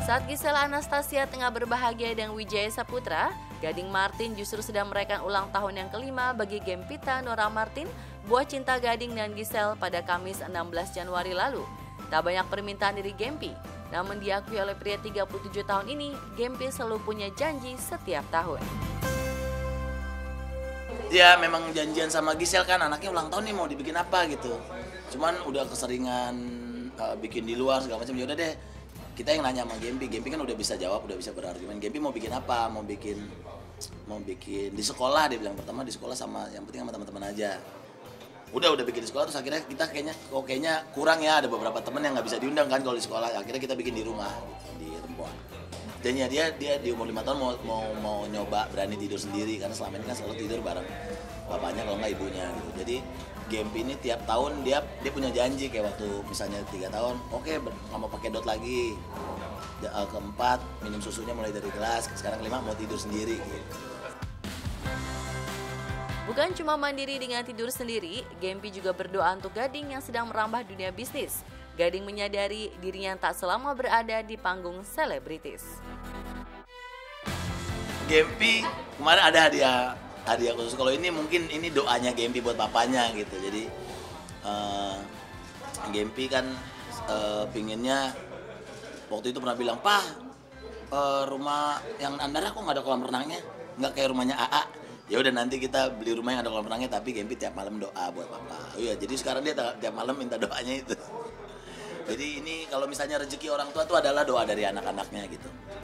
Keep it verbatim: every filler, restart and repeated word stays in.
Saat Gisela Anastasia tengah berbahagia dengan Wijaya Saputra, Gading Martin justru sedang merayakan ulang tahun yang kelima bagi Gempita Nora Martin, buah cinta Gading dan Giselle pada Kamis enam belas Januari lalu. Tak banyak permintaan dari Gempi, namun diakui oleh pria tiga puluh tujuh tahun ini, Gempi selalu punya janji setiap tahun. Ya memang janjian sama Giselle kan, anaknya ulang tahun nih mau dibikin apa gitu. Cuman udah keseringan uh, bikin di luar segala macam, ya udah deh. Kita yang nanya sama Gempi, Gempi kan udah bisa jawab, udah bisa berargumen. Gempi mau bikin apa? Mau bikin mau bikin di sekolah, dia bilang pertama di sekolah sama yang penting sama teman-teman aja. Udah udah bikin di sekolah, terus akhirnya kita kayaknya kok kayaknya kurang ya, ada beberapa teman yang nggak bisa diundang kan kalau di sekolah. Akhirnya kita bikin di rumah gitu, di Rempoan. Dan ya dia dia di umur lima tahun mau mau mau nyoba berani tidur sendiri karena selama ini kan selalu tidur bareng bapaknya kalau nggak ibunya gitu. Jadi Gempi ini tiap tahun dia dia punya janji kayak waktu misalnya tiga tahun, oke okay, nggak mau pakai dot lagi. Keempat minum susunya mulai dari gelas, sekarang kelima mau tidur sendiri gitu. Bukan cuma mandiri dengan tidur sendiri, Gempi juga berdoa untuk Gading yang sedang merambah dunia bisnis. Gading menyadari dirinya tak selama berada di panggung selebritis. Gempi kemarin ada hadiah hadiah khusus. Kalau ini mungkin ini doanya Gempi buat papanya gitu. Jadi uh, Gempi kan uh, pinginnya waktu itu pernah bilang, "Pak, uh, rumah yang Andara kok nggak ada kolam renangnya? Nggak kayak rumahnya A A." Ya udah nanti kita beli rumah yang ada kolam renangnya, tapi Gempi tiap malam doa buat papa. Oh iya, jadi sekarang dia tiap malam minta doanya itu. Jadi ini kalau misalnya rezeki orang tua itu adalah doa dari anak-anaknya gitu.